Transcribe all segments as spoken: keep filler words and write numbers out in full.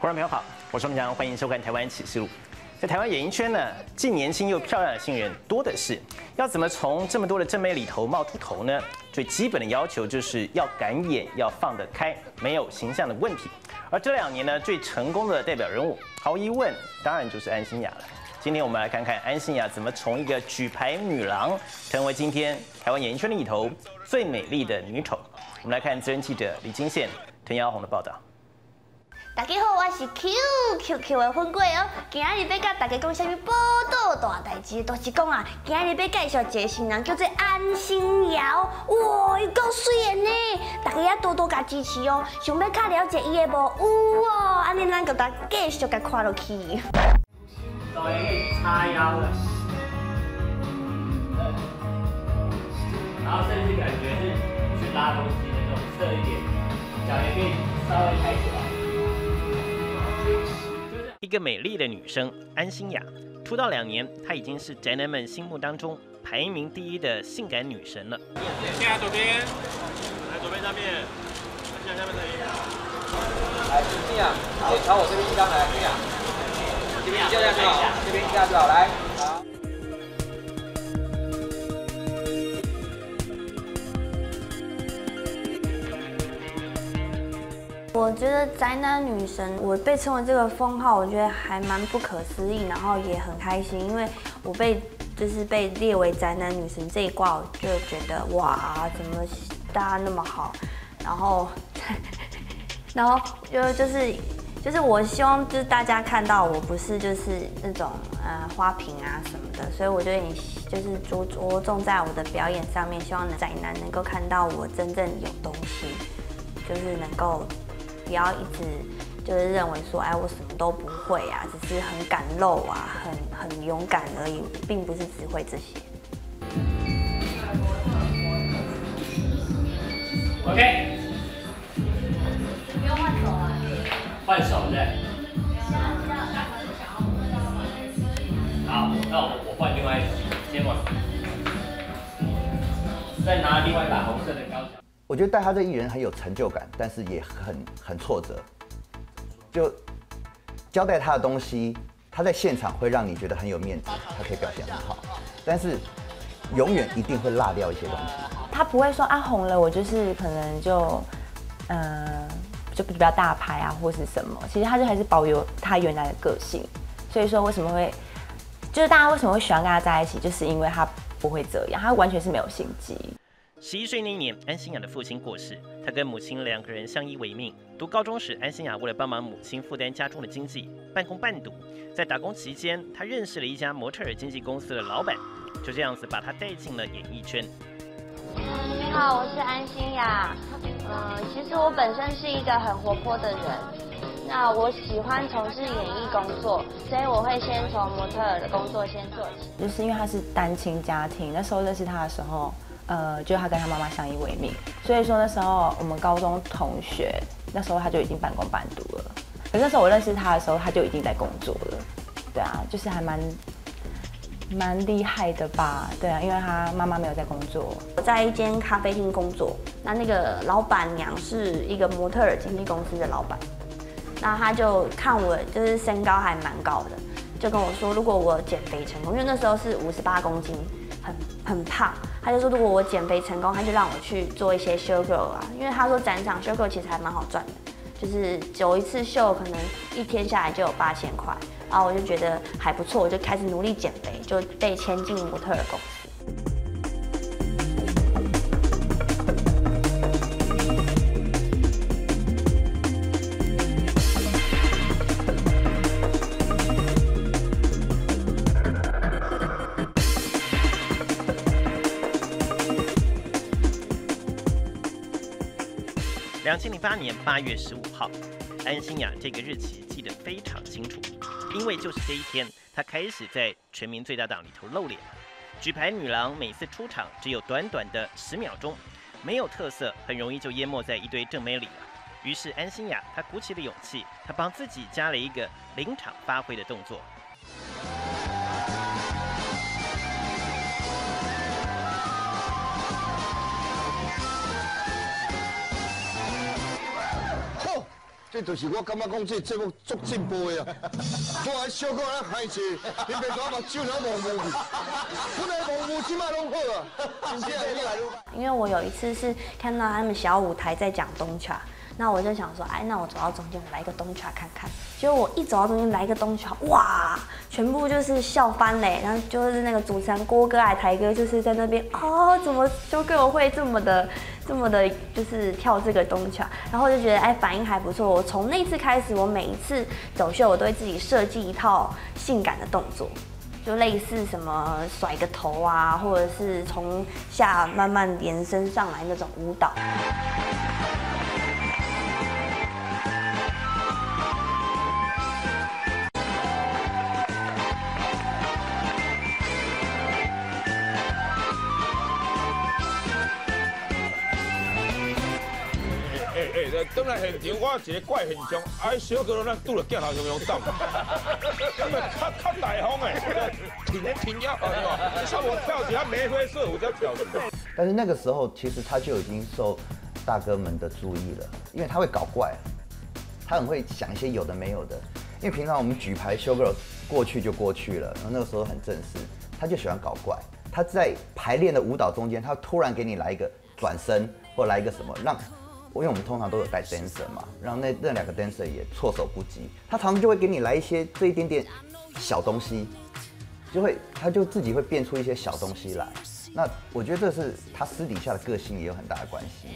观众朋友好，我是孟强，欢迎收看《台湾启示录》。在台湾演艺圈呢，既年轻又漂亮的新人多的是，要怎么从这么多的正妹里头冒出头呢？最基本的要求就是要敢演，要放得开，没有形象的问题。而这两年呢，最成功的代表人物，毫无疑问，当然就是安心亚了。今天我们来看看安心亚怎么从一个举牌女郎，成为今天台湾演艺圈里头最美丽的女丑。我们来看资深记者李金宪、滕瑶红的报道。 大家好，我是 Q Q Q 的粉贵哦。今日要甲大家讲啥物宝岛大代志，就是讲啊，今日要介绍一个新人，叫做安心瑶。哇，伊够水的呢！大家也多多加支持哦。想要较了解伊的无？有哦，安尼咱就甲继续甲看落去。 手也可以叉腰的，然后甚至感觉是去拉东西的那种侧一点，脚也可以稍微抬起来。 一个美丽的女生安心亚，出道两年，她已经是宅男们心目当中排名第一的性感女神了。 现在左边，来左边上面，现在下面这里。 来，静雅，你朝我这边一张来，静雅，这边一下就好，这边一下就好，来，好。 我觉得宅男女神，我被称为这个封号，我觉得还蛮不可思议，然后也很开心，因为我被就是被列为宅男女神这一挂，我就觉得哇，怎么大家那么好，然后然后就就是就是我希望就是大家看到我不是就是那种呃花瓶啊什么的，所以我就很就是着着重在我的表演上面，希望宅男能够看到我真正有东西，就是能够。 不要一直就是认为说，哎，我什么都不会啊，只是很敢露啊，很很勇敢而已，并不是只会这些。 OK， 不用换手啊。 换手对。好，那我我换另外一手，先往，再拿另外一把红色的高脚。 我觉得带他这艺人很有成就感，但是也很很挫折。就交代他的东西，他在现场会让你觉得很有面子，他可以表现很好，但是永远一定会落掉一些东西。 他不会说啊红了，我就是可能就嗯、呃、就比较大牌啊，或是什么。其实他就还是保有他原来的个性。所以说为什么会就是大家为什么会喜欢跟他在一起，就是因为他不会这样，他完全是没有心机。 十一岁那年，安心亚的父亲过世，她跟母亲两个人相依为命。读高中时，安心亚为了帮忙母亲负担家中的经济，半工半读。在打工期间，她认识了一家模特儿经纪公司的老板，就这样子把她带进了演艺圈。 你好，我是安心亚。嗯，其实我本身是一个很活泼的人，那我喜欢从事演艺工作，所以我会先从模特儿的工作先做起。 就是因为他是单亲家庭，那时候认识他的时候。 呃，就他跟他妈妈相依为命，所以说那时候我们高中同学，那时候他就已经半工半读了。可是那时候我认识他的时候，他就已经在工作了。对啊，就是还蛮蛮厉害的吧？对啊，因为他妈妈没有在工作。 我在一间咖啡厅工作，那那个老板娘是一个模特儿经纪公司的老板，那他就看我就是身高还蛮高的，就跟我说，如果我减肥成功，因为那时候是五十八公斤，很很胖。 他就说，如果我减肥成功，他就让我去做一些 show girl 啊，因为他说展场 show girl 其实还蛮好赚的，就是走一次秀可能一天下来就有八千块，然后我就觉得还不错，我就开始努力减肥，就被签进模特儿公司。 两千零八年八月十五号，安心亚这个日期记得非常清楚，因为就是这一天，她开始在全民最大档里头露脸了。举牌女郎每次出场只有短短的十秒钟，没有特色，很容易就淹没在一堆正妹里了。于是安心亚她鼓起了勇气，她帮自己加了一个临场发挥的动作。 这就是我感觉讲这节目足进步的啊！我还小可咱开车，你别讲目睭拢模糊去，本来模糊即摆拢好啊，真正越来越。 因为我有一次是看到他们小舞台在讲东茶，那我就想说，哎，那我走到中间，我来一个东茶看看。结果我一走到中间来一个东茶，哇，全部就是笑翻嘞！然后就是那个主持人郭哥还台哥，就是在那边哦，怎么修哥我会这么的？这么的，就是跳这个东桥，然后我就觉得哎反应还不错。我从那次开始，我每一次走秀，我都会自己设计一套性感的动作，就类似什么甩个头啊，或者是从下慢慢延伸上来那种舞蹈。 等来现场，我一个怪现象，哎，小哥咱拄着镜头中央斗，因为较较大方诶，挺年挺腰，哎呦，差不多跳起来眉飞色舞在跳。 但是那个时候，其实他就已经受大哥们的注意了，因为他会搞怪，他很会想一些有的没有的。因为平常我们举牌修 girl 过去就过去了，然后那个时候很正式，他就喜欢搞怪。他在排练的舞蹈中间，他突然给你来一个转身，或来一个什么让。因为我们通常都有带 dancer 嘛，让那那两个 dancer 也措手不及。他常常就会给你来一些这一点点小东西，就会他就自己会变出一些小东西来。那我觉得这是他私底下的个性也有很大的关系。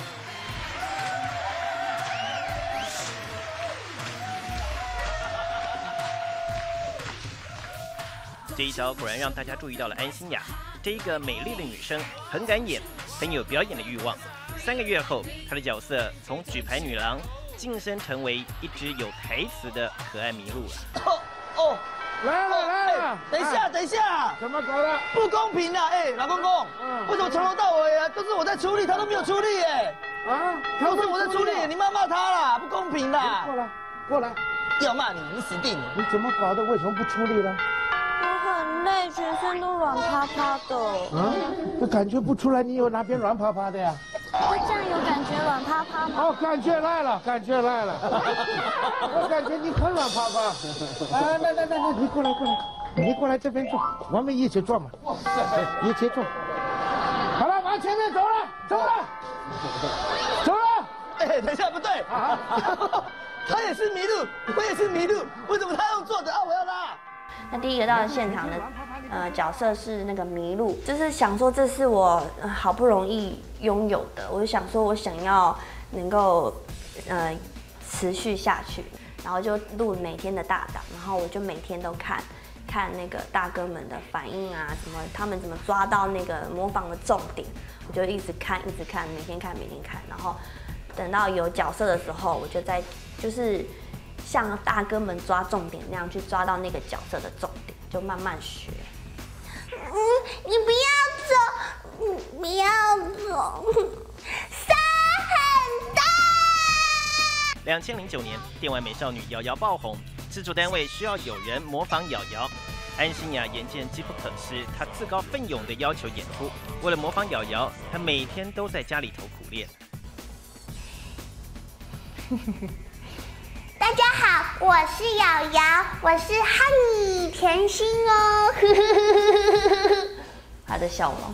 这一招果然让大家注意到了安心雅这一个美丽的女生，很敢演，很有表演的欲望。三个月后，她的角色从举牌女郎晋升成为一只有台词的可爱麋鹿了。 哦哦， 来了来了！ 等一下等一下， 怎么搞的？ 不公平啊！哎，老公公，为什么从头到尾啊都是我在出力，他都没有出力？哎，啊，都是我在出力，你骂骂他啦，不公平啦！ 过来过来， 要骂你，你死定了！ 你怎么搞的？为什么不出力呢？ 我很累，全身都软趴趴的。 啊，这感觉不出来，你有哪边软趴趴的呀？ 我这样有感觉软趴趴吗？ 哦，感觉来了，感觉来了。我感觉你很软趴趴。啊，那那那那，你过来过来，你过来这边坐，我们一起坐嘛，一起坐。好了，往前面走了，走了，走了。 哎，等一下，不对，他也是麋鹿，我也是麋鹿，为什么他用坐着啊？我要拉。 那第一个到现场的呃角色是那个麋鹿，就是想说这是我、呃、好不容易拥有的，我就想说我想要能够呃持续下去，然后就录每天的大档，然后我就每天都看看那个大哥们的反应啊，什么他们怎么抓到那个模仿的重点，我就一直看一直看，每天看每天看，然后等到有角色的时候，我就在就是。像大哥们抓重点那样去抓到那个角色的重点，就慢慢学。嗯，你不要走，你不要走，沙很大。 两千零九年，电玩美少女瑶瑶爆红，制作单位需要有人模仿瑶瑶。安心雅眼见机不可失，她自告奋勇地要求演出。为了模仿瑶瑶，她每天都在家里头苦练。 大家好，我是瑶瑶，我是哈尼甜心哦。 他的笑容。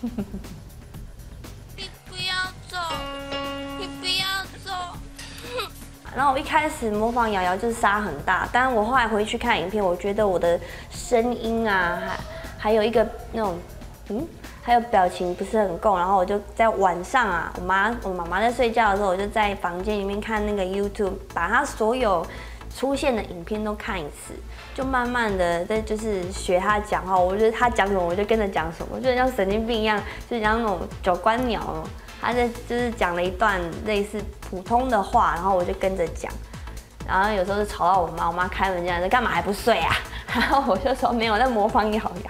你不要走，你不要走。 然后我一开始模仿瑶瑶就是沙很大，但是我后来回去看影片，我觉得我的声音啊，还还有一个那种嗯。还有表情不是很够，然后我就在晚上啊，我妈我妈妈在睡觉的时候，我就在房间里面看那个 YouTube， 把她所有出现的影片都看一次，就慢慢的在就是学她讲话，我觉得她讲什么我就跟着讲什么，就像神经病一样，就像那种九官鸟，她在就是讲了一段类似普通的话，然后我就跟着讲，然后有时候就吵到我妈，我妈开门进来说干嘛还不睡啊？然后我就说没有，在模仿瑶瑶。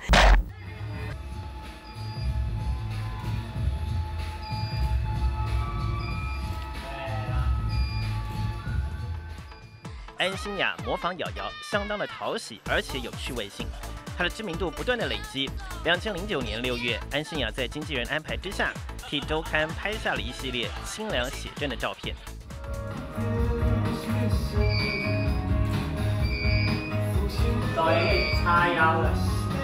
安心雅模仿瑶瑶，相当的讨喜，而且有趣味性。她的知名度不断的累积。两千零九年六月，安心雅在经纪人安排之下，替周刊拍下了一系列清凉写真的照片。 叉腰了。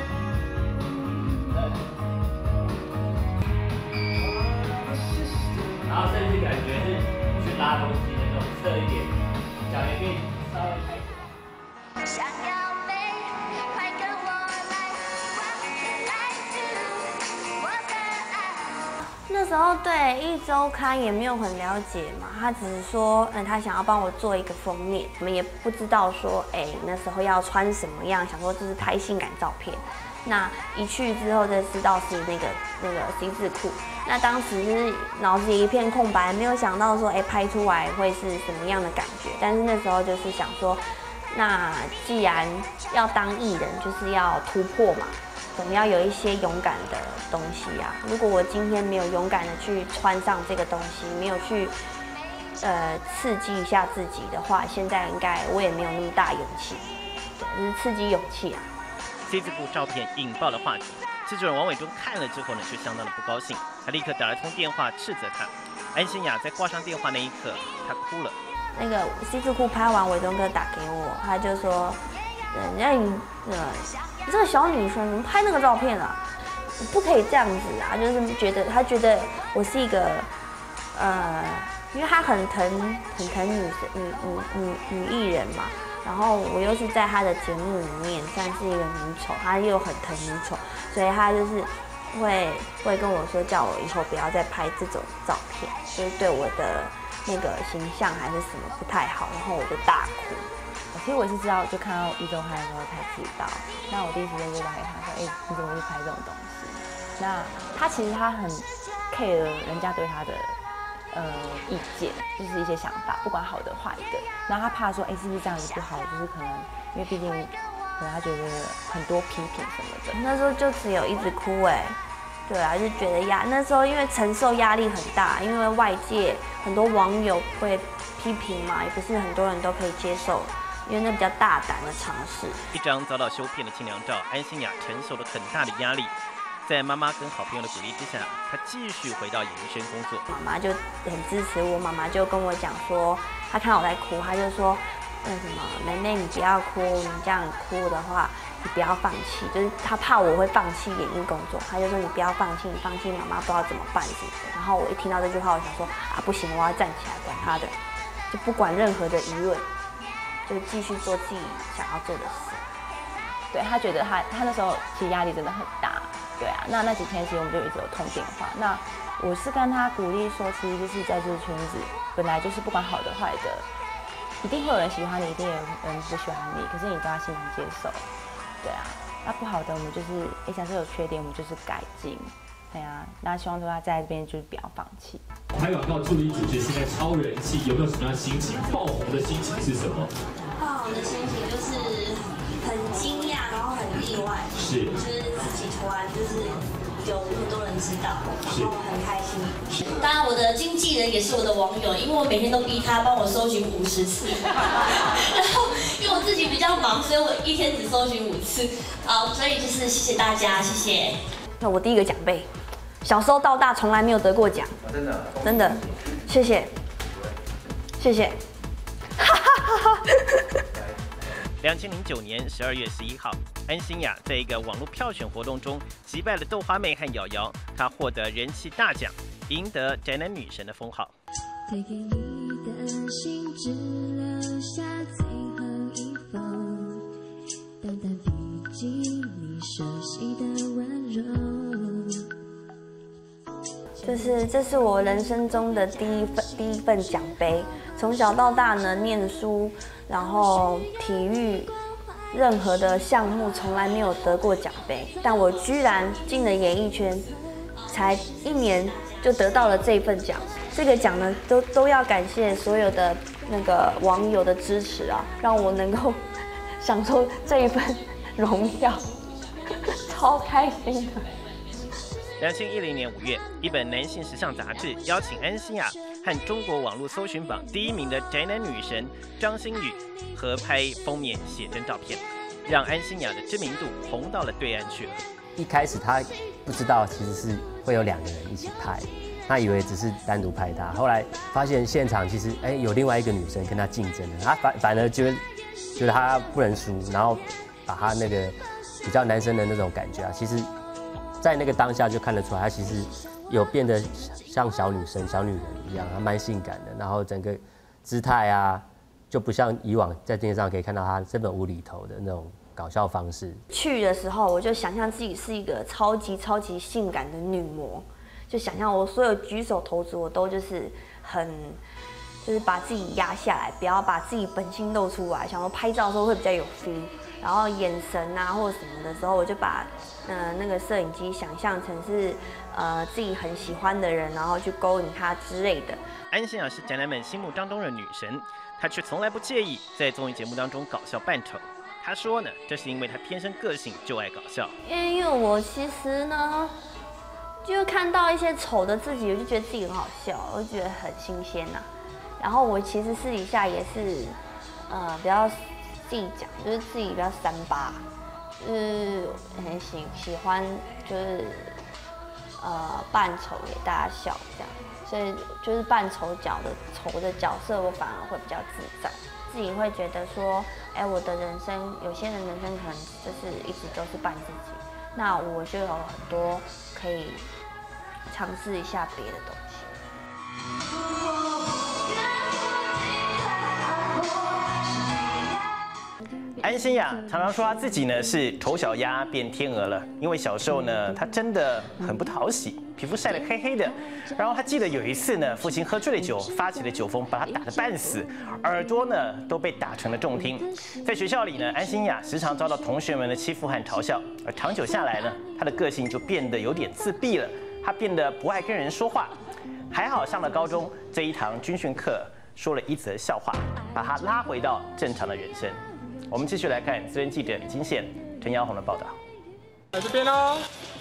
然后甚至感觉是去拉东西的那种侧一点，脚也可以稍微开起来。想要飞，快跟我来，来自我的爱。 那时候对《一周刊》也没有很了解嘛，他只是说，嗯，他想要帮我做一个封面，我们也不知道说，哎，那时候要穿什么样，想说这是拍性感照片。那一去之后才知道是那个那个 C 字裤，那当时就是脑子里一片空白，没有想到说，哎，拍出来会是什么样的感觉。但是那时候就是想说，那既然要当艺人，就是要突破嘛，总要有一些勇敢的东西啊。如果我今天没有勇敢的去穿上这个东西，没有去呃刺激一下自己的话，现在应该我也没有那么大勇气，对，就是刺激勇气啊。 C 字裤照片引爆了话题，制作人王伟忠看了之后呢，就相当的不高兴，他立刻打了通电话斥责他。安心雅在挂上电话那一刻，她哭了。 那个 C 字裤拍完，伟忠哥打给我，他就说：“人家你呃，你这个小女生，怎么拍那个照片啊？你不可以这样子啊！”就是觉得他觉得我是一个呃，因为他很疼很疼女生女女女女艺人嘛。然后我又是在他的节目里面算是一个女丑，他又很疼女丑，所以他就是会会跟我说，叫我以后不要再拍这种照片，就是对我的那个形象还是什么不太好，然后我就大哭。 其实我是知道，就看到一周刊的时候才知道。那我第一时间就打给他说：“哎、欸，你怎么会拍这种东西？”那他其实他很 care 人家对他的。呃，意见就是一些想法，不管好的坏的。然后他怕说，哎、欸，是不是这样子不好？就是可能，因为毕竟，可能他觉得很多批评什么的。 那时候就只有一直哭哎、欸，对啊，就觉得压那时候因为承受压力很大，因为外界很多网友会批评嘛，也不是很多人都可以接受，因为那比较大胆的尝试。 一张遭到修片的清凉照，安心雅承受了很大的压力。在妈妈跟好朋友的鼓励之下，她继续回到演艺圈工作。 妈妈就很支持我，妈妈就跟我讲说，她看到我在哭，她就说，那什么，妹妹你不要哭，你这样哭的话，你不要放弃，就是她怕我会放弃演艺工作，她就说你不要放弃，你放弃妈妈不知道怎么办什么的。然后我一听到这句话，我想说啊不行，我要站起来，管她的，就不管任何的舆论，就继续做自己想要做的事。 对他觉得他他那时候其实压力真的很大。对啊，那那几天其实我们就一直有通电话。那我是跟他鼓励说，其实就是在这个圈子，本来就是不管好的坏的，一定会有人喜欢你，一定有人不喜欢你，可是你都要欣然接受。对啊，那不好的我们就是，哎，假设有缺点，我们就是改进。对啊，那希望说他在这边就是不要放弃。 拍广告助理主持，现在超人气，有没有什么样的心情？爆红的心情是什么？ 爆红的心情就是很惊讶，然后很意外， 是， 就是自己突然就是有很多人知道，然后很开心。当然，我的经纪人也是我的网友，因为我每天都逼他帮我搜寻五十次，然后因为我自己比较忙，所以我一天只搜寻五次。好，所以就是谢谢大家，谢谢。 那我第一个奖杯，小时候到大从来没有得过奖， 真的， 真的，谢谢，谢谢。 两千零九年十二月十一号，安心雅在一个网络票选活动中击败了豆花妹和瑶瑶，她获得人气大奖，赢得宅男女神的封号。 推给你的信，只留下最后一封，淡淡笔记你熟悉的温柔。 就是这是我人生中的第一份第一份奖杯。从小到大呢，念书，然后体育，任何的项目从来没有得过奖杯，但我居然进了演艺圈，才一年就得到了这份奖。这个奖呢，都都要感谢所有的那个网友的支持啊，让我能够享受这一份荣耀，超开心的。 两千一零年五月，一本男性时尚杂志邀请安心雅和中国网络搜寻榜第一名的宅男女神张馨予合拍封面写真照片，让安心雅的知名度红到了对岸去了。 一开始他不知道其实是会有两个人一起拍，他以为只是单独拍他，后来发现现场其实哎有另外一个女生跟他竞争的，他反反而觉得觉得他不能输，然后把他那个比较男生的那种感觉啊，其实，在那个当下就看得出来，他其实有变得像小女生、小女人一样，还蛮性感的。然后整个姿态啊，就不像以往在电视上可以看到他这么无厘头的那种搞笑方式。 去的时候，我就想象自己是一个超级超级性感的女模，就想象我所有举手投足，我都就是很。就是把自己压下来，不要把自己本性露出来。想说拍照的时候会比较有 feel， 然后眼神啊或者什么的时候，我就把呃那个摄影机想象成是呃自己很喜欢的人，然后去勾引他之类的。 安心亚是宅男们心目当中的女神，她却从来不介意在综艺节目当中搞笑扮丑。她说呢，这是因为她天生个性就爱搞笑。 因为我其实呢，就看到一些丑的自己，我就觉得自己很好笑，我就觉得很新鲜呐、啊。然后我其实私底下也是，呃，比较自己讲，就是自己比较三八，就是很喜喜欢就是呃扮丑给大家笑这样，所以就是扮丑角的丑的角色，我反而会比较自在，自己会觉得说，哎，我的人生有些人人生可能就是一直都是扮自己，那我就有很多可以尝试一下别的东西。 安心亚常常说她自己呢是丑小鸭变天鹅了，因为小时候呢她真的很不讨喜，皮肤晒得黑黑的。然后她记得有一次呢，父亲喝醉了酒，发起了酒疯，把她打得半死，耳朵呢都被打成了重听。在学校里呢，安心亚时常遭到同学们的欺负和嘲笑，而长久下来呢，她的个性就变得有点自闭了，她变得不爱跟人说话。还好上了高中，这一堂军训课说了一则笑话，把她拉回到正常的人生。我们继续来看资深记者李金宪、陈耀宏的报道。 来这边喽。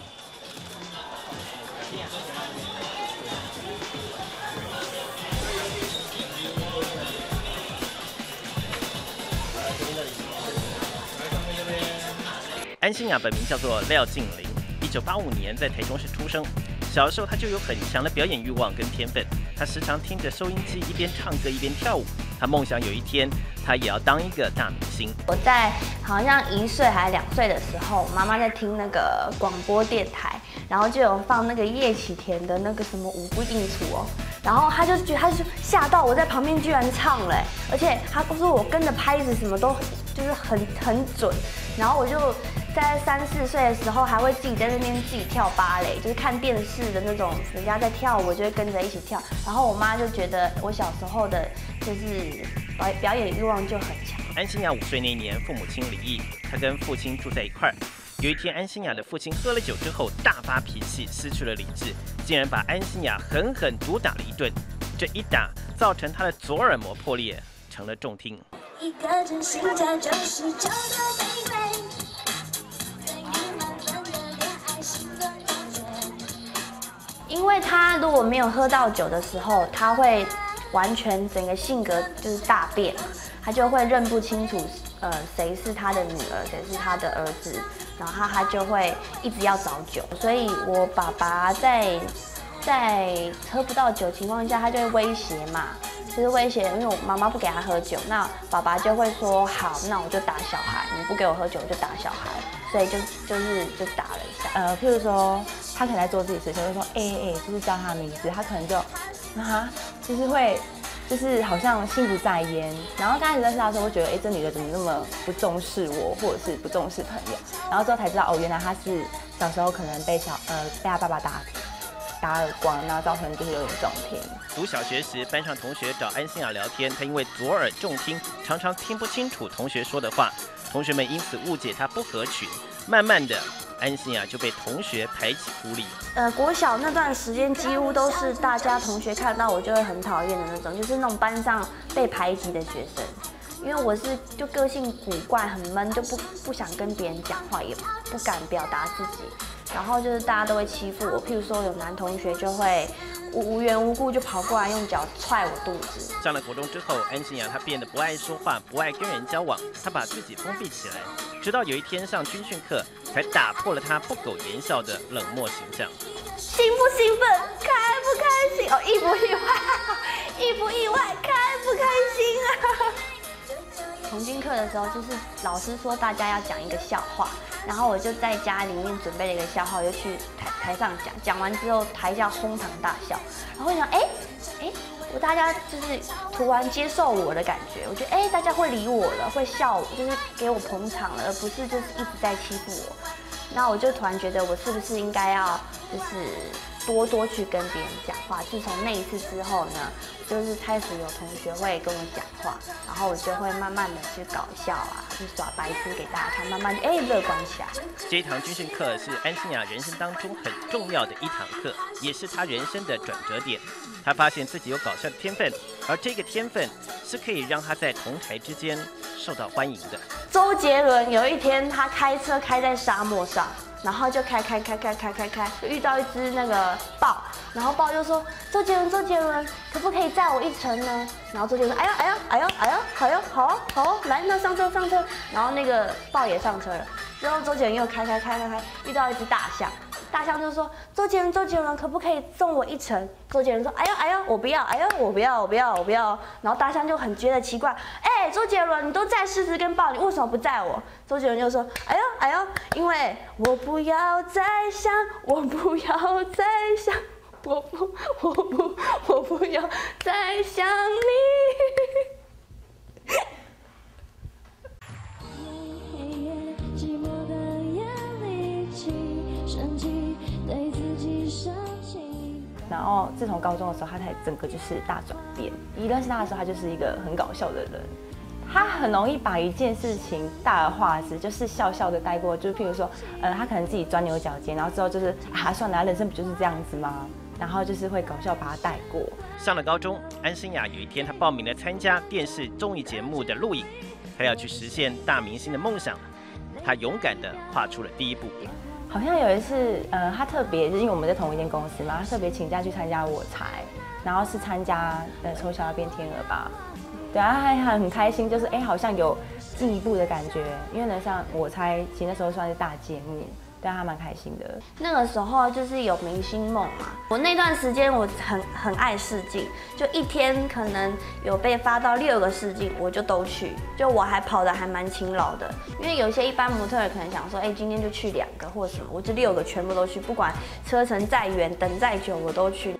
安心亚本名叫做廖静玲，一九八五年在台中市出生。小时候她就有很强的表演欲望跟天分，她时常听着收音机一边唱歌一边跳舞。她梦想有一天她也要当一个大明星。 我在好像一岁还两岁的时候，妈妈在听那个广播电台，然后就有放那个叶启田的那个什么舞不应楚哦，然后她就觉得她就吓到我在旁边居然唱了，而且她说我跟着拍子什么都就是很很准，然后我就。在三四岁的时候，还会自己在那边自己跳芭蕾，就是看电视的那种，人家在跳舞，我就会跟着一起跳。然后我妈就觉得我小时候的，就是表表演欲望就很强。 安心亚五岁那年，父母亲离异，她跟父亲住在一块儿。有一天，安心亚的父亲喝了酒之后大发脾气，失去了理智，竟然把安心亚狠狠毒打了一顿。这一打造成她的左耳膜破裂，成了重听。一个真心家就是这个玫瑰。 因为他如果没有喝到酒的时候，他会完全整个性格就是大变，他就会认不清楚，呃，谁是他的女儿，谁是他的儿子，然后他他就会一直要找酒。所以我爸爸在在喝不到酒情况下，他就会威胁嘛，就是威胁，因为我妈妈不给他喝酒，那爸爸就会说好，那我就打小孩，你不给我喝酒我就打小孩，所以就就是就打了一下。 呃，譬如说。他可能在做自己事情，就说哎哎、欸欸，就是叫他名字，他可能就啊，就是会，就是好像心不在焉。然后刚开始认识他的时候，会觉得哎、欸，这女的怎么那么不重视我，或者是不重视朋友。然后之后才知道哦，原来他是小时候可能被小呃被他爸爸打打耳光，然后造成就是有点重听。 读小学时，班上同学找安心亚聊天，她因为左耳重听，常常听不清楚同学说的话，同学们因此误解她不合群。慢慢的。安心亚就被同学排挤孤立。 呃，国小那段时间几乎都是大家同学看到我就会很讨厌的那种，就是那种班上被排挤的学生。因为我是就个性古怪，很闷，就不不想跟别人讲话，也不敢表达自己。然后就是大家都会欺负我，譬如说有男同学就会无无缘无故就跑过来用脚踹我肚子。 上了国中之后，安心亚她变得不爱说话，不爱跟人交往，她把自己封闭起来。直到有一天上军训课，才打破了她不苟言笑的冷漠形象。 兴不兴奋？开不开心？哦，意不意外？意不意外？开不开心啊？ 童军课的时候，就是老师说大家要讲一个笑话，然后我就在家里面准备了一个笑话，就去台台上讲，讲完之后台下哄堂大笑，然后我想，哎哎，我大家就是突然接受我的感觉，我觉得哎大家会理我了，会笑我，就是给我捧场了，而不是就是一直在欺负我。那我就突然觉得我是不是应该要就是多多去跟别人讲话。自从那一次之后呢，就是开始有同学会跟我讲话，然后我就会慢慢的去搞笑啊，去耍白痴给大家看，慢慢的哎乐观起来。 这一堂军训课是安心雅人生当中很重要的一堂课，也是她人生的转折点。她发现自己有搞笑的天分，而这个天分是可以让她在同台之间受到欢迎的。 周杰伦有一天他开车开在沙漠上，然后就开开开开开开开，就遇到一只那个豹，然后豹就说：“周杰伦，周杰伦，可不可以载我一程呢？”然后周杰伦说：“哎呀哎呀哎呀哎呀，好哟好啊好啊，来那上车上车。”然后那个豹也上车了，之后周杰伦又开开开开开，遇到一只大象。大象就说：“周杰伦，周杰伦，可不可以送我一程？”周杰伦说：“哎呀哎呀，我不要，哎呀我不要，我不要，我不要。”然后大象就很觉得奇怪：“哎，周杰伦，你都载狮子跟豹，你为什么不载我？”周杰伦就说：“哎呀哎呀，因为我不要再想，我不要再想，我不我不我不要再想你。” 然后自从高中的时候，他才整个就是大转变。一认识他的时候，他就是一个很搞笑的人，他很容易把一件事情大而化之，就是笑笑的带过。就是譬如说，呃，他可能自己钻牛角尖，然后之后就是啊，算了，人生不就是这样子吗？然后就是会搞笑把他带过。 上了高中，安心雅有一天她报名了参加电视综艺节目的录影，她要去实现大明星的梦想，她勇敢地跨出了第一步。 好像有一次，呃，他特别就是因为我们在同一间公司嘛，他特别请假去参加我才，然后是参加呃从小要变天鹅吧，对啊，他还很开心，就是哎、欸、好像有进一步的感觉，因为能上我猜其实那时候算是大节目。对他蛮开心的。 那个时候就是有明星梦嘛，我那段时间我很很爱试镜，就一天可能有被发到六个试镜，我就都去，就我还跑得还蛮勤劳的。因为有些一般模特可能想说，哎、欸，今天就去两个或什么，我就六个全部都去，不管车程再远，等再久，我都去。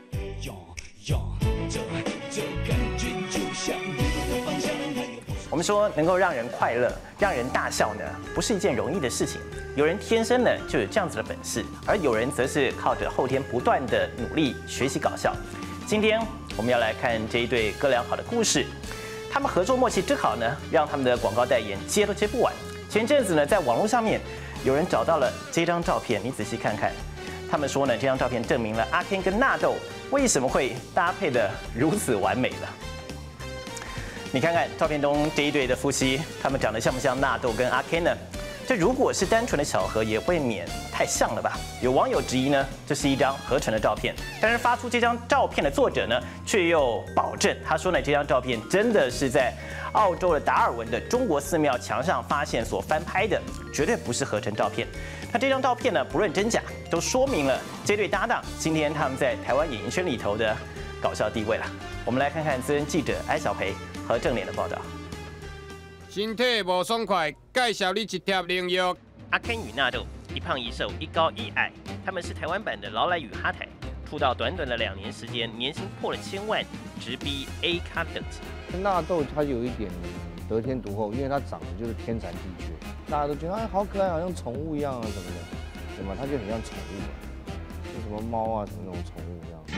我们说能够让人快乐、让人大笑呢，不是一件容易的事情。有人天生呢就有这样子的本事，而有人则是靠着后天不断的努力学习搞笑。今天我们要来看这一对哥俩好的故事，他们合作默契之好呢，让他们的广告代言接都接不完。前阵子呢，在网络上面有人找到了这张照片，你仔细看看，他们说呢，这张照片证明了阿 Ken 跟纳豆为什么会搭配的如此完美了。你看看照片中这一对的夫妻，他们长得像不像纳豆跟阿 Ken 呢？这如果是单纯的巧合，也未免太像了吧？有网友质疑呢，这是一张合成的照片。但是发出这张照片的作者呢，却又保证，他说呢，这张照片真的是在澳洲的达尔文的中国寺庙墙上发现所翻拍的，绝对不是合成照片。那这张照片呢，不论真假，都说明了这对搭档今天他们在台湾演艺圈里头的搞笑地位了。我们来看看资深记者艾小培和正脸的报道。 身体无爽快，介绍你一贴灵药。 阿 Ken 与纳豆，一胖一瘦，一高一矮，他们是台湾版的劳莱与哈台。出道短短的两年时间，年薪破了千万，直逼 A 咖等级。 纳豆他有一点得天独厚，因为他长得就是天残地缺，大家都觉得哎好可爱，好像宠物一样啊什么的，对吗？他就很像宠物嘛，就什么猫啊什么那种宠物一样。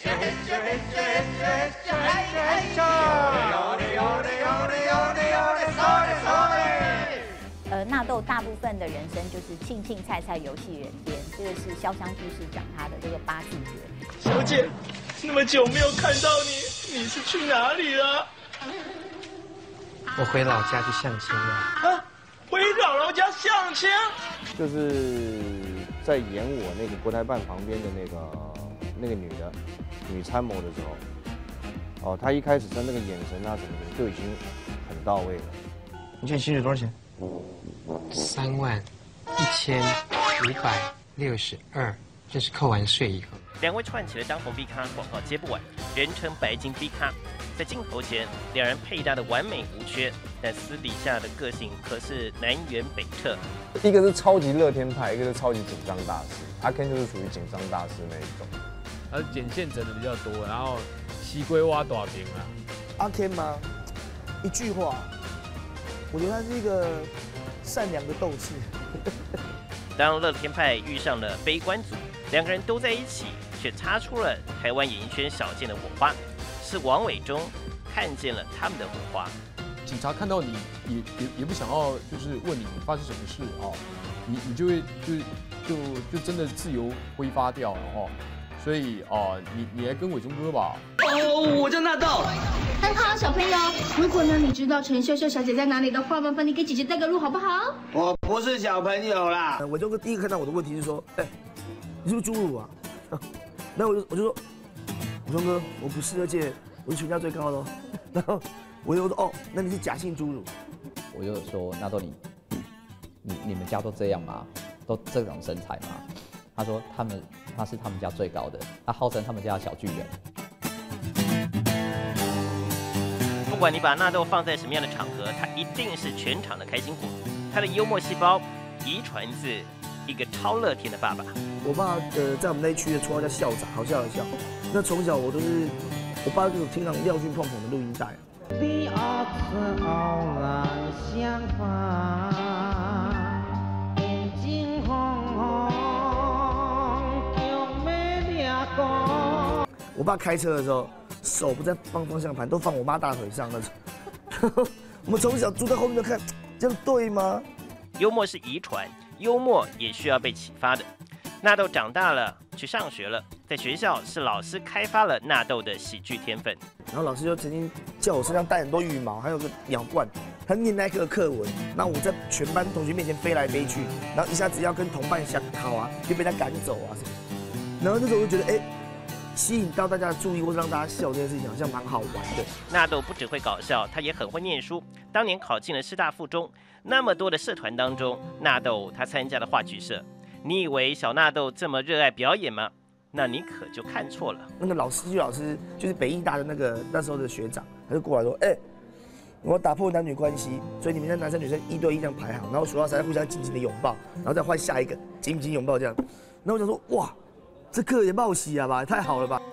呃，纳豆大部分的人生就是庆庆菜菜游戏人间，这个是潇湘故事讲他的这个八字诀。 小姐，那么久没有看到你，你是去哪里了？ 我回老家去相亲了。 啊，回姥姥家相亲？ 就是在演我那个国台办旁边的那个那个女的女参谋的时候，哦，她一开始她那个眼神啊什么的就已经很到位了。 你现在薪水多少钱？三万一千五百六十二，这是扣完税以后。 两位串起了当红 B 咖，广告接不完，人称白金 B 咖。 在镜头前，两人配搭的完美无缺，但私底下的个性可是南辕北辙。 一个是超级乐天派，一个是超级紧张大师。阿 Ken 就是属于紧张大师那一种。 他是剪线整的比较多，然后西龟挖大饼啊。 阿 Ken 吗？一句话，我觉得他是一个善良的斗士。 当乐天派遇上了悲观组，两个人都在一起，却擦出了台湾演艺圈少见的火花。是王伟忠看见了他们的火花。 警察看到你也也也不想要，就是问你发生什么事哦，你你就会就就就真的自由挥发掉了哦。所以哦，你你来跟伟忠哥吧。 哦，我叫纳豆。 很好，小朋友。如果呢你知道陈秀秀小姐在哪里的话，麻烦你给姐姐带个路好不好？ 我不是小朋友啦。伟忠哥第一个看到我的问题是说，哎，你是不是侏儒啊？那我就我就说，伟忠哥，我不是，而且我是全家最高的哦。然后我就说，哦，那你是假性侏儒。 我就说，纳豆你你你们家都这样吗？都这种身材吗？他说他们他是他们家最高的，他号称他们家的小巨人。 不管你把纳豆放在什么样的场合，他一定是全场的开心果。他的幽默细胞遗传自一个超乐天的爸爸。 我爸呃在我们那一区的绰号叫校长，好笑的笑。那从小我都是，我爸就有听那种廖俊碰碰的录音带。第二次偶然相逢，眼睛红红。我爸开车的时候，手不在放方向盘，都放我妈大腿上那种。我们从小住在后面就看，这样对吗？ 幽默是遗传，幽默也需要被启发的。纳豆长大了，去上学了，在学校是老师开发了纳豆的喜剧天分。 然后老师就曾经叫我身上带很多羽毛，还有个鸟冠。他念那个课文，那我在全班同学面前飞来飞去，然后一下子要跟同伴相考啊，就被他赶走啊什么。然后那时候我就觉得，哎，吸引到大家的注意，或是让大家笑这件事情，好像蛮好玩的。 纳豆不只会搞笑，他也很会念书。当年考进了师大附中，那么多的社团当中，纳豆他参加了话剧社。你以为小纳豆这么热爱表演吗？那你可就看错了。 那个老师，剧老师就是北艺大的那个那时候的学长，他就过来说，哎，我打破男女关系，所以你们家男生女生一对一这样排好，然后数到三互相紧紧的拥抱，然后再换下一个紧紧拥抱这样。然后我想说，哇，这课也冒喜啊吧，太好了吧。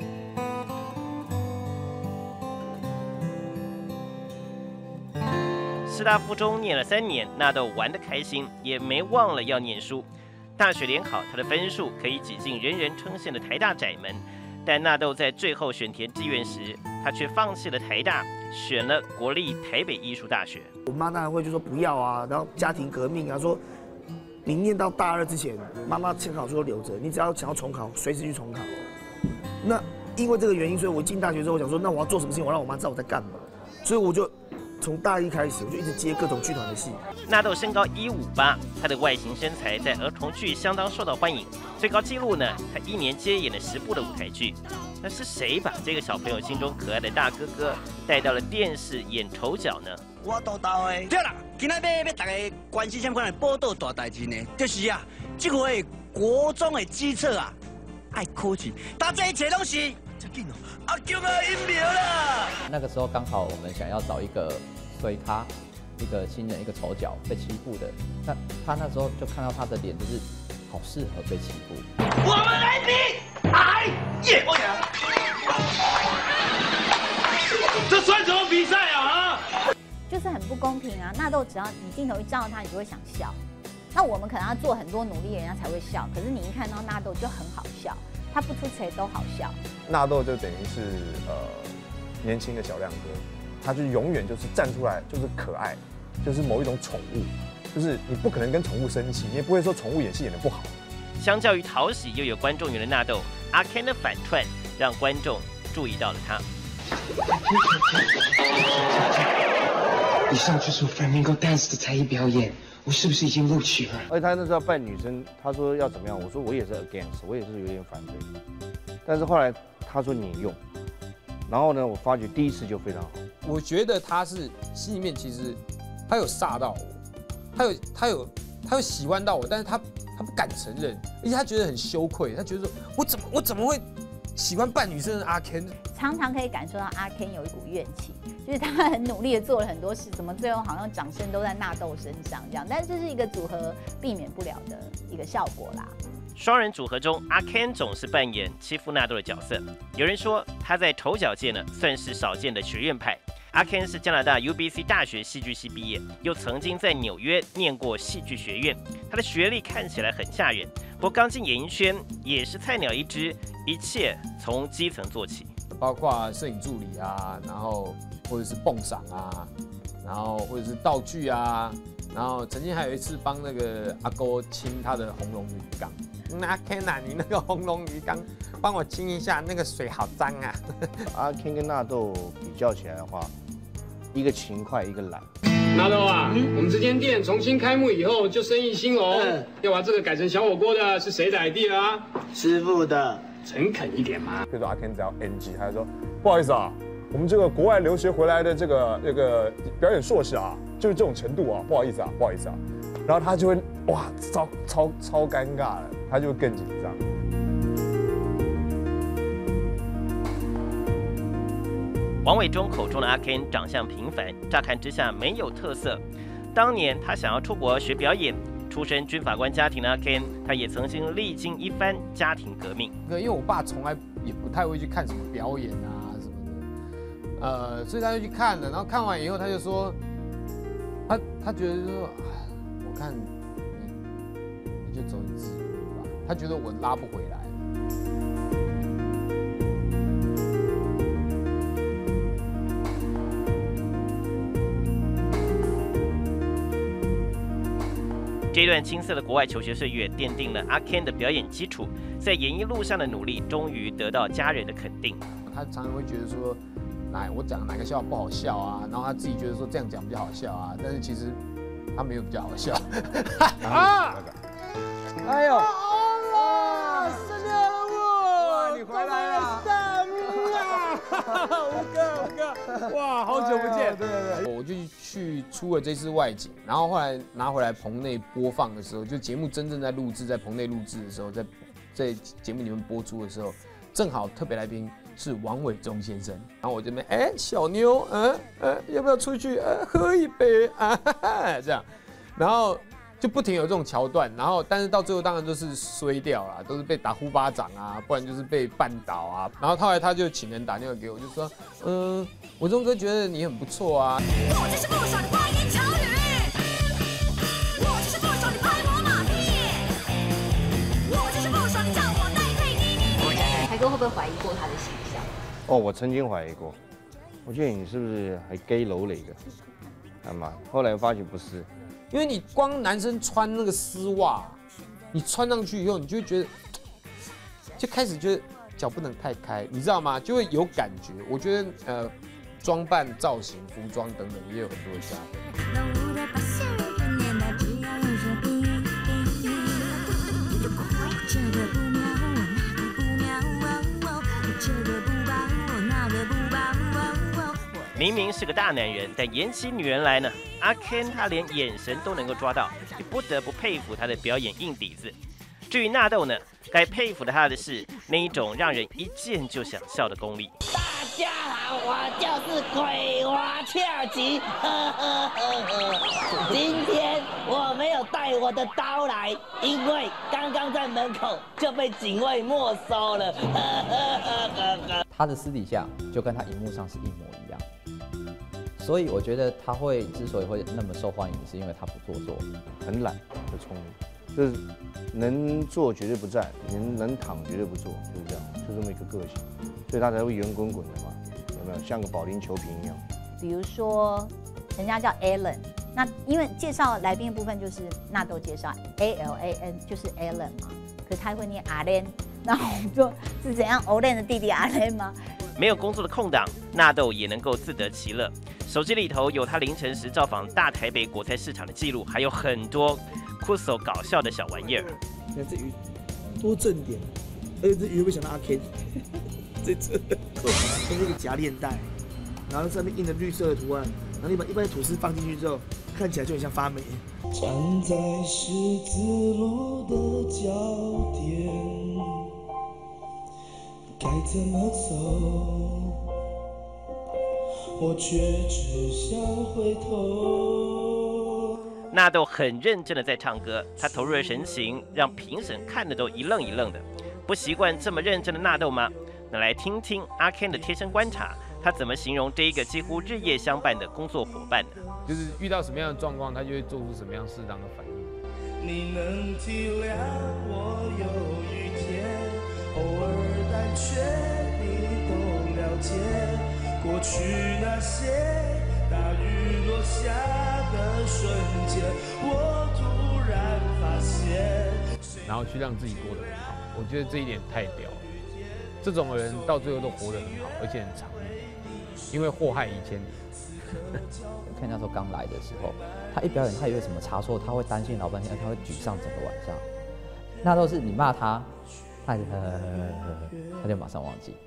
师大附中念了三年，纳豆玩得开心，也没忘了要念书。大学联考，他的分数可以挤进人人称羡的台大窄门，但纳豆在最后选填志愿时，他却放弃了台大，选了国立台北艺术大学。 我妈当然会就说不要啊，然后家庭革命啊，说你念到大二之前，妈妈签考书都留着，你只要想要重考，随时去重考。那因为这个原因，所以我进大学之后，我想说，那我要做什么事情，我让我妈知道我在干嘛，所以我就。从大一开始，我就一直接各种剧团的戏。 纳豆身高一五八，他的外形身材在儿童剧相当受到欢迎。最高纪录呢，他一年接演了十部的舞台剧。那是谁把这个小朋友心中可爱的大哥哥带到了电视演丑角呢？ 我都到的。对了，今仔要要大家关心什么款的报道大代志呢？就是啊，这回国中的基测啊，爱考试，大这一切拢是。阿强的音苗啦！ 那个时候刚好我们想要找一个衰咖，一个新人，一个丑角被欺负的。那他那时候就看到他的脸，就是好适合被欺负。 我们来比，哎耶！这算什么比赛啊？啊！ 就是很不公平啊！纳豆只要你镜头一照到他，你就会想笑。那我们可能要做很多努力，人家才会笑。可是你一看到纳豆就很好笑。他不出谁都好笑。 纳豆就等于是呃年轻的小亮哥，他就永远就是站出来就是可爱，就是某一种宠物，就是你不可能跟宠物生气，你也不会说宠物演戏演得不好。 相较于讨喜又有观众缘的纳豆，阿 Ken 的反串让观众注意到了他。 以上就是我 Flamingo Dance 的才艺表演。我是不是已经录取了？ 而且他那时候扮女生，他说要怎么样，我说我也是 against， 我也是有点反对。但是后来他说你用，然后呢，我发觉第一次就非常好。 我觉得他是心里面其实他有煞到我，他有他有他有喜欢到我，但是他他不敢承认，而且他觉得很羞愧，他觉得说我怎么我怎么会喜欢扮女生的阿 Ken， 常常可以感受到阿 Ken 有一股怨气，就是他很努力的做了很多事，怎么最后好像掌声都在纳豆身上这样，但是这是一个组合避免不了的一个效果啦。 双人组合中，阿 Ken 总是扮演欺负纳豆的角色。有人说他在丑角界呢算是少见的学院派。阿 Ken 是加拿大 U B C 大学戏剧系毕业，又曾经在纽约念过戏剧学院。他的学历看起来很吓人，不过刚进演艺圈也是菜鸟一只，一切从基层做起， 包括摄影助理啊，然后或者是蹦赏啊，然后或者是道具啊，然后曾经还有一次帮那个阿哥清他的红龙鱼缸。阿 Ken 啊，你那个红龙鱼缸帮我清一下，那个水好脏啊。 阿 Ken 跟纳豆比较起来的话，一个勤快，一个懒。 纳豆啊，嗯、我们这间店重新开幕以后就生意兴隆，嗯、要把这个改成小火锅的是谁的 idea 啊？ 师傅的， 诚恳一点嘛。 比如说阿 Ken 只要 N G， 他就说不好意思啊，我们这个国外留学回来的这个这个表演硕士啊，就是这种程度啊，不好意思啊，不好意思啊。然后他就会哇，超超超尴尬了，他就会更紧张。 王伟忠口中的阿 Ken 长相平凡，乍看之下没有特色。当年他想要出国学表演，出身军法官家庭的阿 Ken， 他也曾经历经一番家庭革命。 因为我爸从来也不太会去看什么表演啊什么的，呃，所以他就去看了，然后看完以后他就说，他他觉得说，我看你你就走你自己的路吧，他觉得我拉不回来。 这段青涩的国外求学岁月，奠定了阿 Ken 的表演基础，在演艺路上的努力，终于得到家人的肯定。 他常常会觉得说，哪我讲哪个笑话不好笑啊，然后他自己觉得说这样讲比较好笑啊，但是其实他没有比较好笑。啊！ 哎呦！ 啊！生日我！你回来了！五哥，五哥，哇，好久不见！对对对，我就去出了这次外景，然后后来拿回来棚内播放的时候，就节目真正在录制，在棚内录制的时候，在在节目里面播出的时候，正好特别来宾是王伟忠先生，然后我这边哎小妞，嗯嗯，要不要出去呃喝一杯啊？哈哈这样，然后。就不停有这种桥段，然后但是到最后当然都是衰掉了，都是被打呼巴掌啊，不然就是被绊倒啊。然后后来他就请人打电话给我，就说，嗯，伟忠哥觉得你很不错啊。我就是不爽你花言巧语，我就是不爽你拍我马屁，我就是不爽你叫我代配你你你。 台哥会不会怀疑过他的形象？ 哦，我曾经怀疑过，我觉得你是不是还 gay 楼了一个？干嘛？后来发现不是。 因为你光男生穿那个丝袜，你穿上去以后，你就会觉得，就开始觉得脚不能太开，你知道吗？就会有感觉。我觉得呃，装扮、造型、服装等等也有很多的加分。 明明是个大男人，但演起女人来呢，阿 Ken 他连眼神都能够抓到，你不得不佩服他的表演硬底子。至于纳豆呢，该佩服的他的是那一种让人一见就想笑的功力。 大家好，我就是葵花俏吉，呵呵呵呵。今天我没有带我的刀来，因为刚刚在门口就被警卫没收了，呵呵呵呵呵。 他的私底下就跟他荧幕上是一模一样。所以我觉得他会之所以会那么受欢迎，是因为他不做作， 很懒，很聪明，就是能做绝对不占，能能躺绝对不做，就是这样，就这么一个个性，所以他才会圆滚滚的嘛，有没有？像个保龄球瓶一样。 比如说，人家叫 Alan， 那因为介绍来宾的部分就是纳豆介绍 A L A N， 就是 Alan 嘛，可是他会念 Alan， 然后我们说是怎样 Alan 的弟弟 Alan 吗？ 没有工作的空档，纳豆也能够自得其乐。手机里头有他凌晨时造访大台北果菜市场的记录，还有很多酷手搞笑的小玩意儿。 你看这鱼多正点，而且这鱼会不会想到阿 Ken？ 这这跟那个夹链带，然后上面印着绿色的图案，然后你把一般的吐司放进去之后，看起来就很像发霉。站在十字路的交点。 该怎么走？我却只想回头。 纳豆很认真的在唱歌，他投入的神情让评审看的都一愣一愣的。不习惯这么认真的纳豆吗？那来听听阿 Ken 的贴身观察，他怎么形容这一个几乎日夜相伴的工作伙伴呢？ 就是遇到什么样的状况，他就会做出什么样适当的反应。 你能体谅我有雨天，偶尔胆怯，你懂了解。过去那些大雨落下的瞬间，我突然发现， 然后去让自己过得很好，我觉得这一点太屌了。这种人到最后都活得很好，而且很长命，因为祸害一千里。 我看那时候刚来的时候，他一表演，他有什么差错，他会担心老半天，他会沮丧整个晚上。那都是你骂他，他呵呵呵呵，他就马上忘记。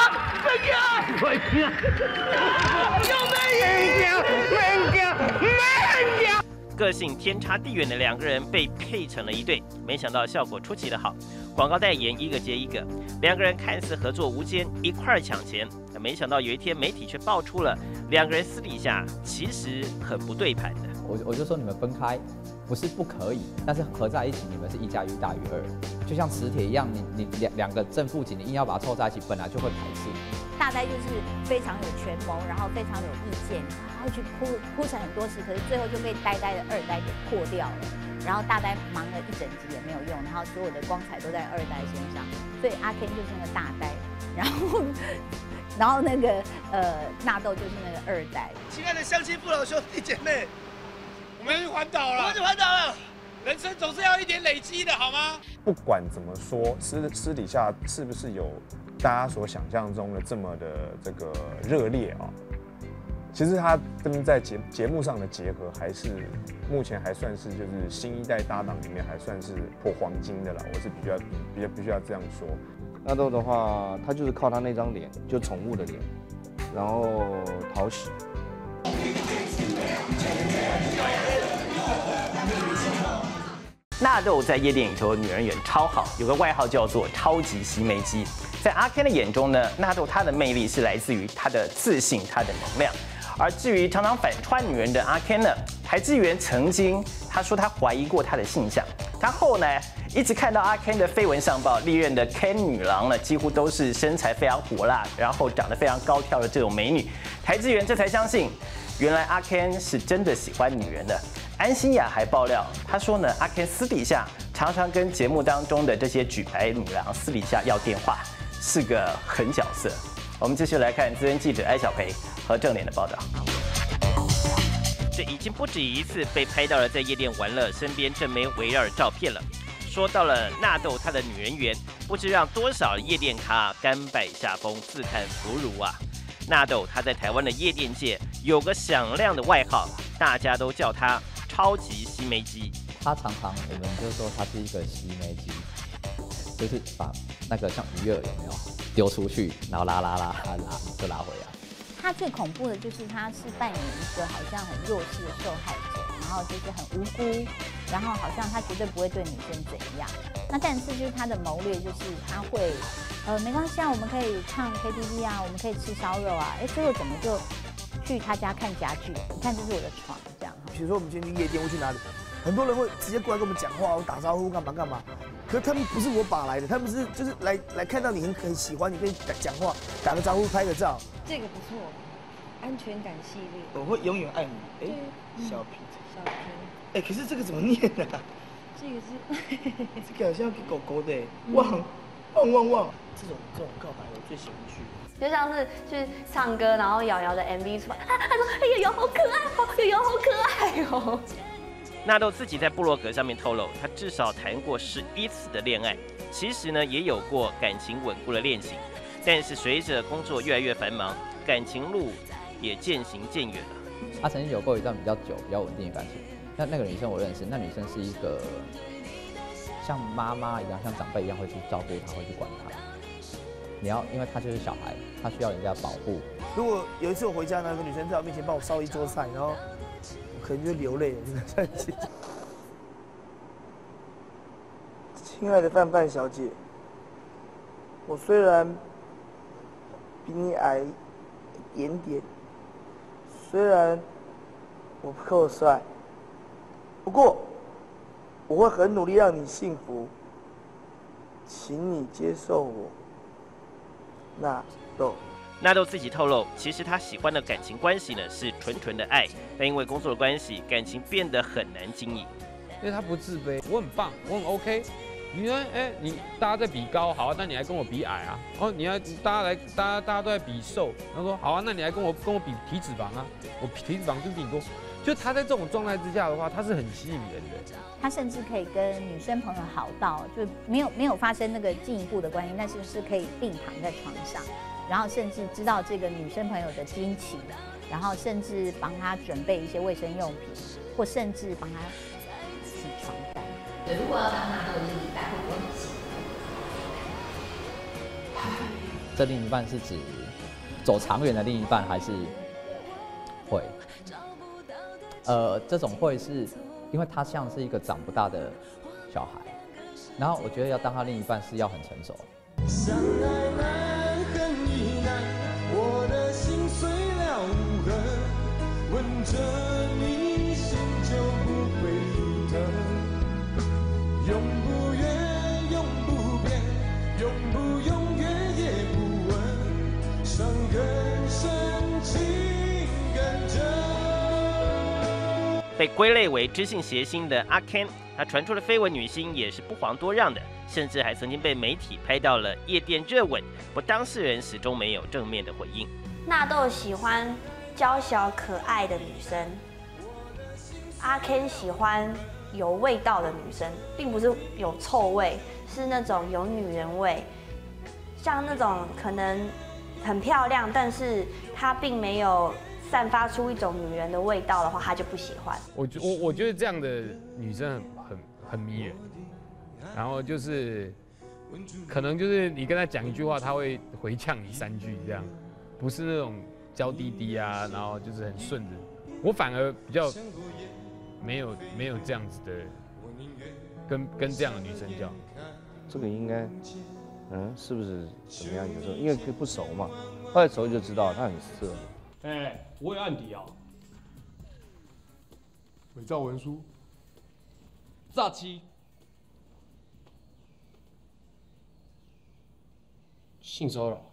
个性天差地远的两个人被配成了一对，没想到效果出奇的好，广告代言一个接一个，两个人看似合作无间，一块儿抢钱，没想到有一天媒体却爆出了两个人私底下其实很不对盘的。 我我就说你们分开不是不可以，但是合在一起，你们是一加一大于二，就像磁铁一样，你你两两个正负极，你硬要把它凑在一起，本来就会排斥。 大呆就是非常有权谋，然后非常有意见，他会去铺铺成很多事，可是最后就被呆呆的二呆给破掉了。然后大呆忙了一整集也没有用，然后所有的光彩都在二呆身上，所以阿 Ken 就是那个大呆，然后然后那个呃纳豆就是那个二呆。 亲爱的乡亲父老兄弟姐妹， 我们要去环岛了， 我们去环岛了。 人生总是要一点累积的，好吗？ 不管怎么说，私私底下是不是有大家所想象中的这么的这个热烈啊？其实他跟在节节目上的结合，还是目前还算是就是新一代搭档里面还算是破黄金的啦。我是比较比较必须要这样说。 纳豆的话，他就是靠他那张脸，就宠物的脸，然后讨喜。 纳豆在夜店里头女人缘超好，有个外号叫做超级吸眉机。在阿 Ken 的眼中呢，纳豆她的魅力是来自于她的自信、她的能量。而至于常常反串女人的阿 Ken 呢，台志源曾经他说他怀疑过她的性向，他后来一直看到阿 Ken 的绯闻上报，历任的 Ken 女郎呢，几乎都是身材非常火辣，然后长得非常高挑的这种美女。台志源这才相信，原来阿 Ken 是真的喜欢女人的。安心雅还爆料，她说呢，阿 Ken 私底下常常跟节目当中的这些举牌女郎私底下要电话，是个狠角色。我们继续来看资深记者艾小培和正脸的报道。这已经不止一次被拍到了在夜店玩乐，身边正妹围绕的照片了。说到了纳豆她的女人缘，不知让多少夜店咖甘拜下风，自叹弗如啊。纳豆她在台湾的夜店界有个响亮的外号，大家都叫她超级吸眉机。 他常常我们就说他是一个吸眉机，就是把那个像鱼饵有没有丢出去，然后拉拉拉拉拉就拉回来。 他最恐怖的就是他是扮演一个好像很弱势的受害者，然后就是很无辜，然后好像他绝对不会对女生怎样。那但是就是他的谋略就是他会，呃，没关系啊，我们可以唱 K T V 啊，我们可以吃烧肉啊，哎，最后怎么就去他家看家具？你看这是我的床，这样。 比如说我们今天去夜店，会去哪里？很多人会直接过来跟我们讲话，我打招呼干嘛干嘛。可是他们不是我把来的，他们是就是来来看到你很很喜欢，你可以讲话，打个招呼，拍个照。 这个不错，安全感系列。 我会永远爱你。哎，小皮小皮。哎，可是这个怎么念啊？ 这个是， 这个好像狗狗的，汪汪汪汪。这种这种告白我最喜欢去。 就像是去唱歌，然后瑶瑶的 M V 出来，啊，他说：“哎，瑶瑶好可爱哦，瑶瑶好可爱哦。” 纳豆自己在部落格上面透露，他至少谈过十一次的恋爱，其实呢也有过感情稳固的恋情，但是随着工作越来越繁忙，感情路也渐行渐远了。 他曾经有过一段比较久、比较稳定的感情，那那个女生我认识，那女生是一个像妈妈一样、像长辈一样会去照顾她，会去管她。你要，因为她就是小孩，她需要人家保护。 如果有一次我回家，那个女生在我面前帮我烧一桌菜，然后我可能就流泪了，真的。亲爱的范范小姐，我虽然比你矮一点点。虽然我不够帅，不过我会很努力让你幸福，请你接受我。纳豆。 纳豆自己透露，其实他喜欢的感情关系呢是纯纯的爱，但因为工作的关系，感情变得很难经营。 因为他不自卑，我很棒，我很 OK。你呢？哎，你大家在比高，好啊，那你还跟我比矮啊？哦，你要大家来，大家大家都在比瘦，他说好啊，那你还跟我跟我比体脂肪啊？我体脂肪就比你多。就他在这种状态之下的话，他是很吸引人的。 他甚至可以跟女生朋友好到，就没有没有发生那个进一步的关系，但是是可以并躺在床上。然后甚至知道这个女生朋友的经期，然后甚至帮她准备一些卫生用品，或甚至帮她洗床单。 对，如果要当纳豆的另一半，会不会很辛苦？ 这另一半是指走长远的另一半，还是会？呃，这种会是因为他像是一个长不大的小孩，然后我觉得要当他另一半是要很成熟。 相爱难，恨亦难，我的心碎了无痕，吻着你心就不会疼，永不远，永不变，永不永远也不问，伤更深，情更真。 被归类为知性谐星的阿 Ken， 他传出的绯闻女星也是不遑多让的。甚至还曾经被媒体拍到了夜店热吻，不过当事人始终没有正面的回应。 纳豆喜欢娇小可爱的女生，阿 Ken 喜欢有味道的女生，并不是有臭味，是那种有女人味。像那种可能很漂亮，但是她并没有散发出一种女人的味道的话，他就不喜欢。 我觉我我觉得这样的女生很很很迷人。然后就是，可能就是你跟他讲一句话，他会回呛你三句，这样，不是那种娇滴滴啊，然后就是很顺的。我反而比较没有没有这样子的，跟跟这样的女生交。 这个应该，嗯，是不是怎么样？有时候因为不熟嘛，后来熟就知道他很色。 哎，我有案底啊，伪造文书，诈欺。性骚扰。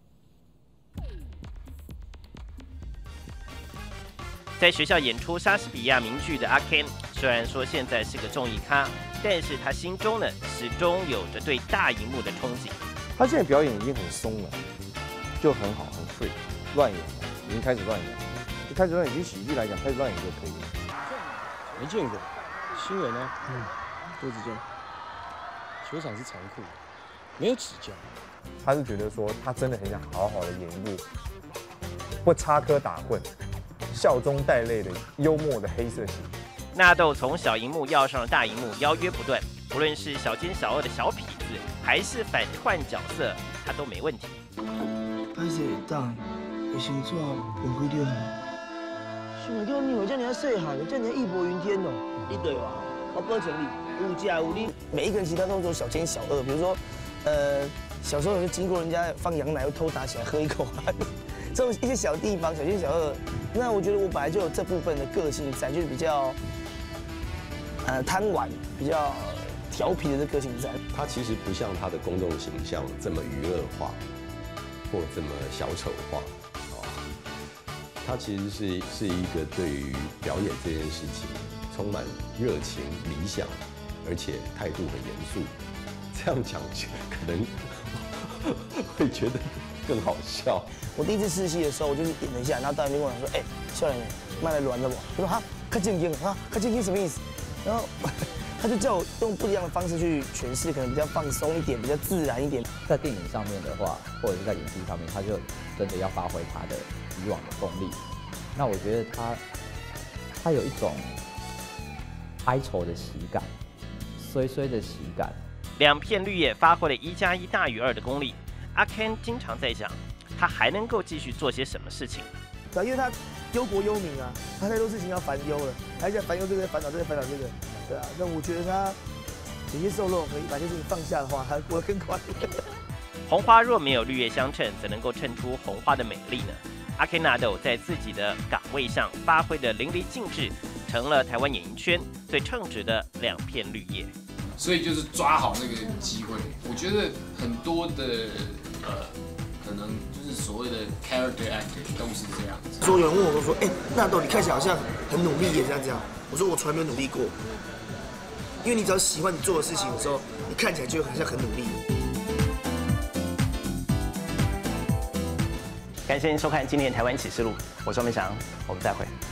在学校演出莎士比亚名剧的阿 Ken， 虽然说现在是个综艺咖，但是他心中呢始终有着对大荧幕的憧憬。 他现在表演已经很松了，就很好，很 free， 乱演了，已经开始乱演了。就开始乱演，其实喜剧来讲，开始乱演就可以了。 没见过，新闻呢？嗯，多指教。球场是残酷，没有指教。 他是觉得说，他真的很想好好的演一部不插科打诨、笑中带泪的幽默的黑色喜剧。 纳豆从小荧幕要上了大荧幕，邀约不断，无论是小奸小恶的小痞子，还是反串角色，他都没问题。 拍摄当会先做问几点？想不到你有这么细汉，这么义薄云天哦。 你对哇，我保证你有假有理。 每一个人其实他都有小奸小恶，比如说，呃。小时候就经过人家放羊奶，会偷打起来喝一口啊，这种一些小地方小奸小恶。那我觉得我本来就有这部分的个性在，就是比较呃贪玩、比较调皮的这个性在。 他其实不像他的公众形象这么娱乐化，或这么小丑化。哦，他其实是是一个对于表演这件事情充满热情、理想，而且态度很严肃。这样讲可能会觉得更好笑。 我第一次试戏的时候，我就是演了一下，然后导演就跟我说：“哎、欸，少年，卖来乱了不？”我说：“哈，看正经啊，看正经什么意思？”然后他就叫我用不一样的方式去诠释，可能比较放松一点，比较自然一点。 在电影上面的话，或者是在演技上面，他就真的要发挥他的以往的功力。那我觉得他他有一种哀愁的喜感，衰衰的喜感。 两片绿叶发挥了一加一大于二的功力。阿 Ken 经常在想，他还能够继续做些什么事情。 对，因为他忧国忧民啊，他太多事情要烦忧了，还在烦忧这个，烦恼这个，烦恼这个，对啊。那我觉得他有些瘦肉可以把这些事情放下的话，他活得更快乐。 红花若没有绿叶相衬，怎能够衬出红花的美丽呢？阿 Ken 纳豆在自己的岗位上发挥的淋漓尽致，成了台湾演艺圈最称职的两片绿叶。 所以就是抓好那个机会。我觉得很多的呃，可能就是所谓的 character actor 都是这样子。 所以有人问我说：“哎、欸，纳豆，你看起来好像很努力耶，这样这样。”我说：“我从来没有努力过，因为你只要喜欢你做的事情的时候，你看起来就很像很努力。” 感谢您收看今天的《台湾启示录》，我是周明祥，我们再会。